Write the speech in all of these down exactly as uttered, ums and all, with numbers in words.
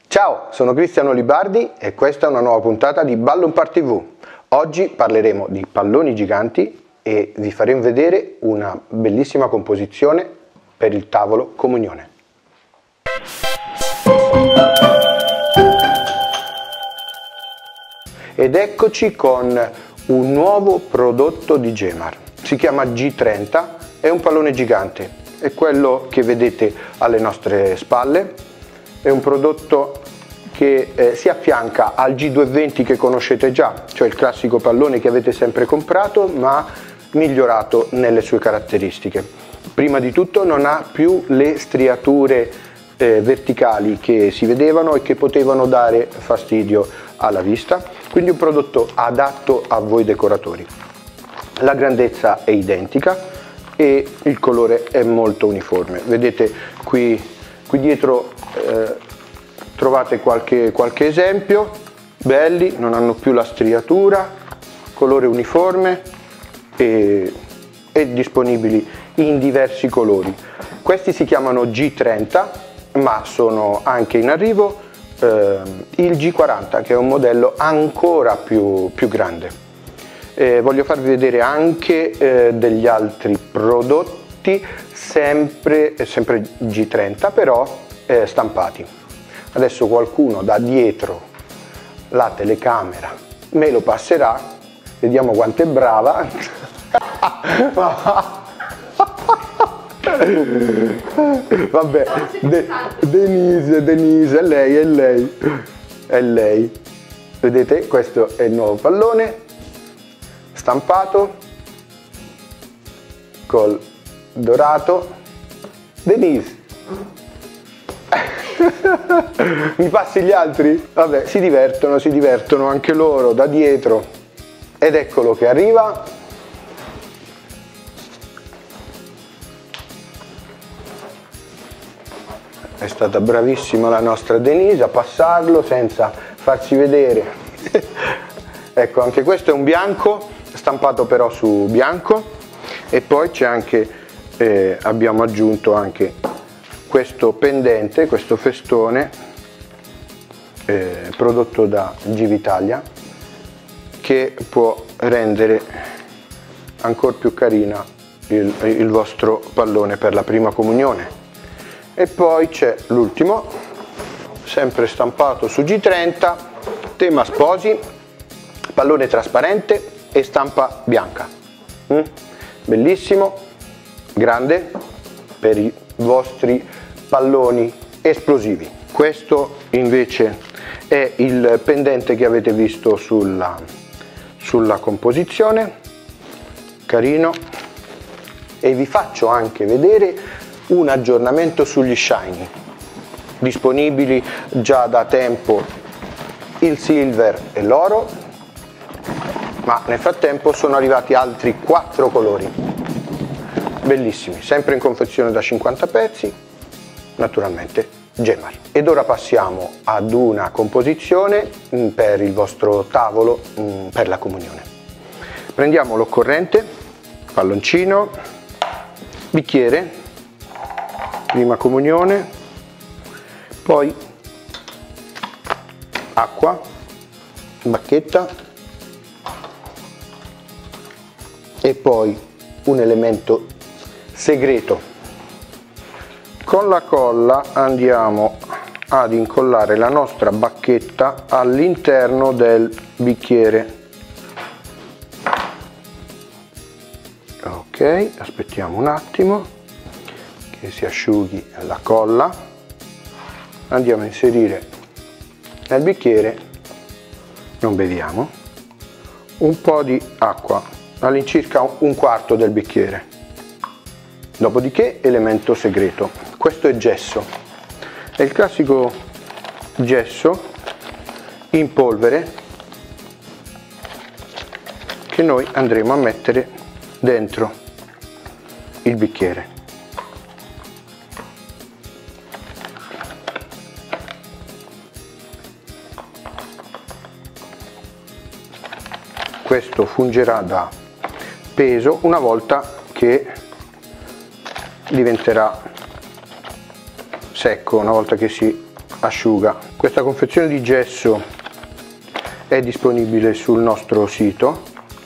Ciao, sono Cristiano Libardi e questa è una nuova puntata di Ballon Park tivù. Oggi parleremo di palloni giganti e vi faremo vedere una bellissima composizione per il tavolo comunione. Ed eccoci con un nuovo prodotto di Gemar. Si chiama G trenta, è un pallone gigante, è quello che vedete alle nostre spalle. È un prodotto che eh, si affianca al G duecentoventi che conoscete già, cioè il classico pallone che avete sempre comprato, ma migliorato nelle sue caratteristiche. Prima di tutto non ha più le striature eh, verticali che si vedevano e che potevano dare fastidio alla vista, quindi un prodotto adatto a voi decoratori. La grandezza è identica e il colore è molto uniforme. Vedete qui Qui dietro eh, trovate qualche, qualche esempio, belli, non hanno più la striatura, colore uniforme e, e disponibili in diversi colori. Questi si chiamano G trenta, ma sono anche in arrivo eh, il G quaranta, che è un modello ancora più, più grande. Eh, voglio farvi vedere anche eh, degli altri prodotti sempre, sempre G trenta, però eh, stampati. Adesso qualcuno da dietro la telecamera me lo passerà, vediamo quanto è brava. Vabbè, De, Denise, Denise, è lei, è lei, è lei. Vedete, questo è il nuovo pallone stampato col dorato. Denise, mi passi gli altri? Vabbè, si divertono, si divertono anche loro da dietro. Ed eccolo che arriva. È stata bravissima la nostra Denise a passarlo senza farsi vedere. Ecco, anche questo è un bianco, stampato però su bianco. E poi c'è anche Eh, abbiamo aggiunto anche questo pendente, questo festone eh, prodotto da Givitalia, che può rendere ancora più carina il, il vostro pallone per la prima comunione. E poi c'è l'ultimo, sempre stampato su G trenta, tema sposi, pallone trasparente e stampa bianca. Mm? Bellissimo, grande per i vostri palloni esplosivi. Questo invece è il pendente che avete visto sulla, sulla composizione, carino. E vi faccio anche vedere un aggiornamento sugli shiny, disponibili già da tempo il silver e l'oro, ma nel frattempo sono arrivati altri quattro colori. Bellissimi, sempre in confezione da cinquanta pezzi, naturalmente Gemar. Ed ora passiamo ad una composizione per il vostro tavolo per la comunione. Prendiamo l'occorrente, palloncino, bicchiere, prima comunione, poi acqua, bacchetta e poi un elemento segreto. Con la colla andiamo ad incollare la nostra bacchetta all'interno del bicchiere. Ok, aspettiamo un attimo che si asciughi la colla. Andiamo a inserire nel bicchiere, non beviamo, un po' di acqua, all'incirca un quarto del bicchiere. Dopodiché elemento segreto, questo è gesso, è il classico gesso in polvere che noi andremo a mettere dentro il bicchiere. Questo fungerà da peso una volta che diventerà secco, una volta che si asciuga. Questa confezione di gesso è disponibile sul nostro sito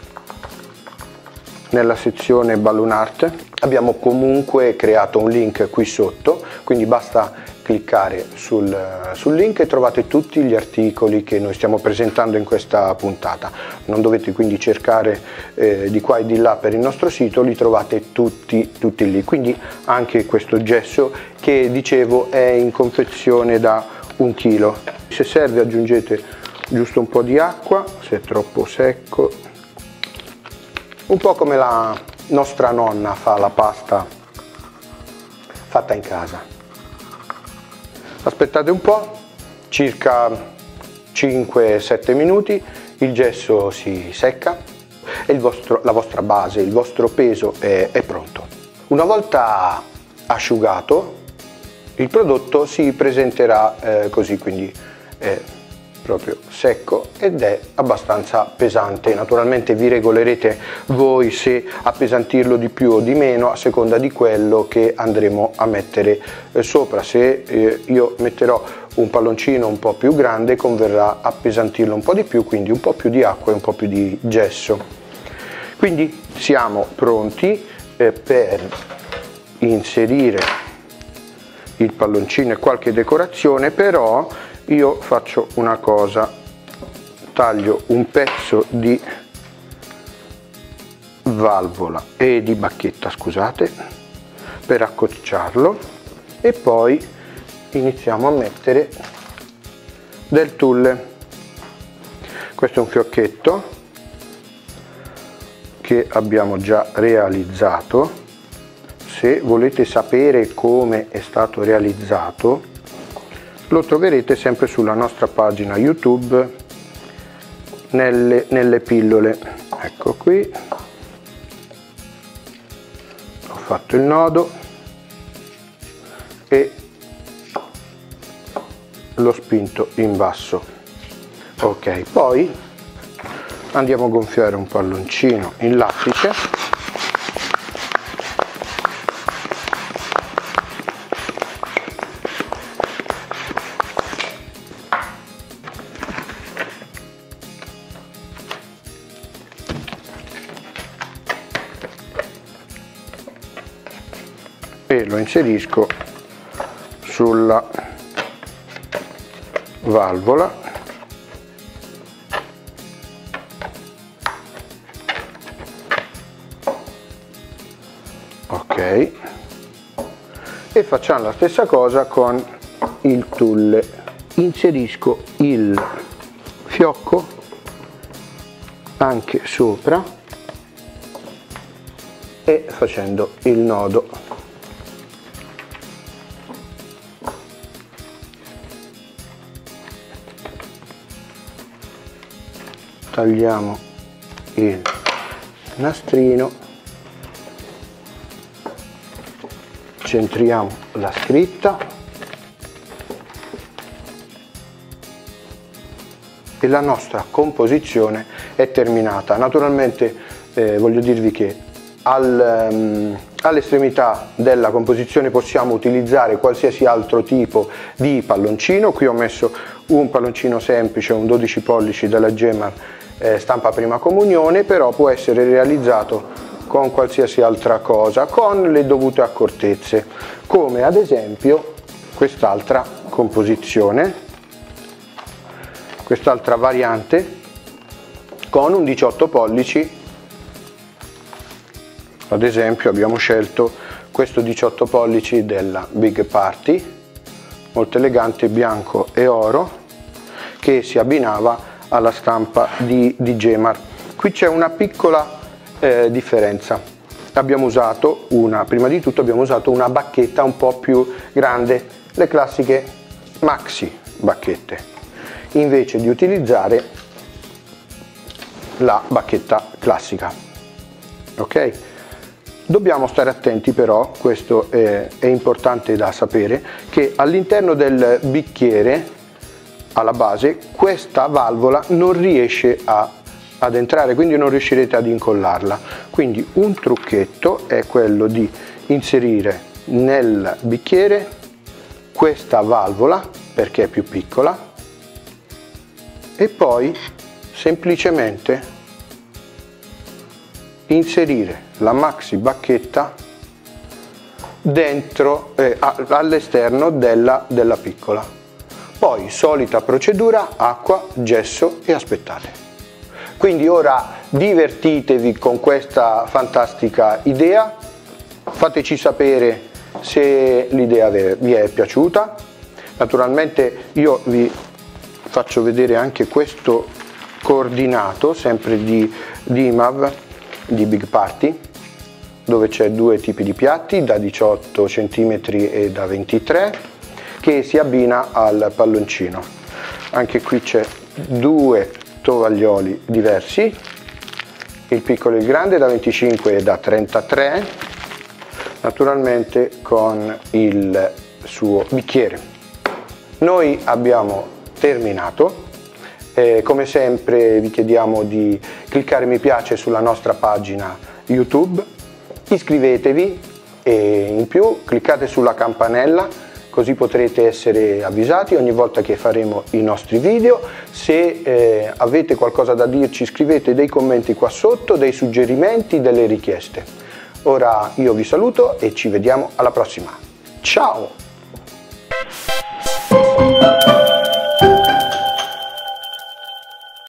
nella sezione Balloon Art. Abbiamo comunque creato un link qui sotto, quindi basta cliccare sul, sul link e trovate tutti gli articoli che noi stiamo presentando in questa puntata. Non dovete quindi cercare eh, di qua e di là per il nostro sito, li trovate tutti, tutti lì. Quindi anche questo gesso che dicevo è in confezione da un chilo. Se serve aggiungete giusto un po' di acqua, se è troppo secco, un po' come la nostra nonna fa la pasta fatta in casa. Aspettate un po', circa cinque sette minuti, il gesso si secca e il vostro, la vostra base, il vostro peso è, è pronto. Una volta asciugato, il prodotto si presenterà eh, così, quindi è proprio secco ed è abbastanza pesante. Naturalmente vi regolerete voi se appesantirlo di più o di meno a seconda di quello che andremo a mettere eh, sopra. Se eh, io metterò un palloncino un po' più grande, converrà appesantirlo un po' di più, quindi un po' più di acqua e un po' più di gesso. Quindi siamo pronti eh, per inserire il palloncino e qualche decorazione, però io faccio una cosa, taglio un pezzo di valvola e di bacchetta, scusate, per accorciarlo, e poi iniziamo a mettere del tulle. Questo è un fiocchetto che abbiamo già realizzato. Se volete sapere come è stato realizzato, lo troverete sempre sulla nostra pagina YouTube nelle, nelle pillole. Ecco qui, ho fatto il nodo e l'ho spinto in basso. Ok, poi andiamo a gonfiare un palloncino in lattice. E lo inserisco sulla valvola. Ok, e facciamo la stessa cosa con il tulle. Inserisco il fiocco anche sopra e facendo il nodo. Tagliamo il nastrino, centriamo la scritta e la nostra composizione è terminata. Naturalmente eh, voglio dirvi che al, um, all'estremità della composizione possiamo utilizzare qualsiasi altro tipo di palloncino. Qui ho messo un palloncino semplice, un dodici pollici della Gemar eh, stampa prima comunione, però può essere realizzato con qualsiasi altra cosa, con le dovute accortezze, come ad esempio quest'altra composizione, quest'altra variante con un diciotto pollici. Ad esempio abbiamo scelto questo diciotto pollici della Big Party, molto elegante, bianco e oro, che si abbinava alla stampa di, di Gemar. Qui c'è una piccola eh, differenza. Abbiamo usato una, prima di tutto abbiamo usato una bacchetta un po' più grande, le classiche maxi bacchette, invece di utilizzare la bacchetta classica. Ok? Dobbiamo stare attenti però, questo è, è importante da sapere, che all'interno del bicchiere, alla base, questa valvola non riesce a, ad entrare, quindi non riuscirete ad incollarla. Quindi un trucchetto è quello di inserire nel bicchiere questa valvola perché è più piccola, e poi semplicemente inserire la maxi bacchetta dentro eh, all'esterno della, della piccola. Poi solita procedura, acqua, gesso e aspettate. Quindi ora divertitevi con questa fantastica idea, fateci sapere se l'idea vi è piaciuta. Naturalmente io vi faccio vedere anche questo coordinato, sempre di, di I M A V, di Big Party, dove c'è due tipi di piatti, da diciotto centimetri e da ventitré, che si abbina al palloncino. Anche qui c'è due tovaglioli diversi, il piccolo e il grande da venticinque e da trentatré, naturalmente con il suo bicchiere. Noi abbiamo terminato, eh, come sempre vi chiediamo di cliccare mi piace sulla nostra pagina YouTube, iscrivetevi e in più cliccate sulla campanella, così potrete essere avvisati ogni volta che faremo i nostri video. Se eh, avete qualcosa da dirci, scrivete dei commenti qua sotto, dei suggerimenti, delle richieste. Ora io vi saluto e ci vediamo alla prossima. Ciao!